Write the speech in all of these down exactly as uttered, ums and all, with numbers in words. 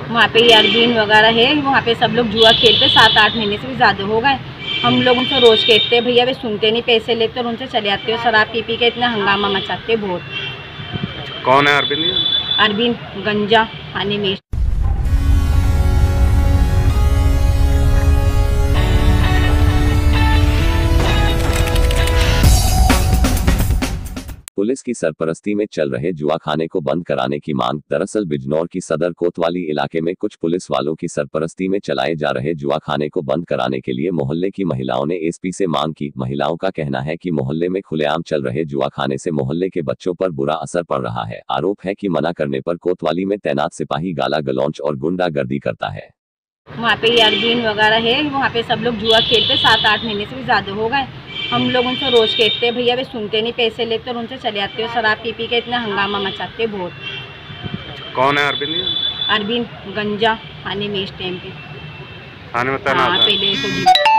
वहाँ पे ये अरबीन वगैरह है, वहाँ पे सब लोग जुआ खेलते, सात आठ महीने से भी ज़्यादा हो गए। हम लोग उनसे रोज़ कहते हैं भैया वे सुनते नहीं, पैसे लेते और उनसे चले आते हो, शराब पी पी के इतना हंगामा मचाते बहुत। कौन है अरबीन? अरबीन गंजा खाने में। पुलिस की सरपरस्ती में चल रहे जुआखाने को बंद कराने की मांग। दरअसल बिजनौर की सदर कोतवाली इलाके में कुछ पुलिस वालों की सरपरस्ती में चलाए जा रहे जुआखाने को बंद कराने के लिए मोहल्ले की महिलाओं ने एसपी से मांग की। महिलाओं का कहना है कि मोहल्ले में खुलेआम चल रहे जुआखाने से मोहल्ले के बच्चों पर बुरा असर पड़ रहा है। आरोप है कि मना करने पर कोतवाली में तैनात सिपाही गाला गलौच और गुंडागर्दी करता है। वहाँ पे ये अरबीन वगैरह है, वहाँ पे सब लोग जुआ खेलते, सात आठ महीने से भी ज़्यादा हो गए। हम लोग उनसे रोज़ कहते हैं भैया वे सुनते नहीं, पैसे लेते और उनसे चले आते हो, शराब पी पी के इतना हंगामा मचाते बहुत। कौन है अरबीन? अरबीन गंजा खाने में इस टाइम पे थाने में तैनात है। पहले तो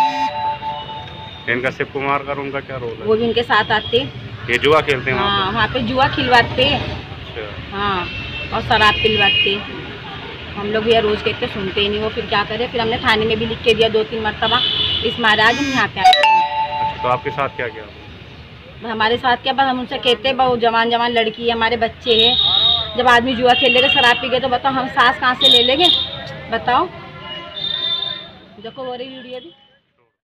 इनका शिव कुमार का उनका क्या रोल है? वो भी उनके साथ आते, ये जुआ खेलते हैं हाँ वहाँ वहाँ पे जुआ खिलवाते, पे? हाँ और शराब पिलवाते। हम लोग भैया रोज़ कहते सुनते ही नहीं, वो फिर क्या करे, फिर हमने थाने में भी लिख के दिया दो तीन मरतबा, इस महाराज हम यहाँ पे आए। अच्छा, तो आपके साथ क्या किया? हमारे साथ क्या, बस हम उनसे कहते बहु जवान जवान लड़की है, हमारे बच्चे हैं, जब आदमी जुआ खेल लेगा शराब पी गए तो बताओ हम सांस कहाँ से ले लेंगे, बताओ। देखो वो रही वीडियो भी।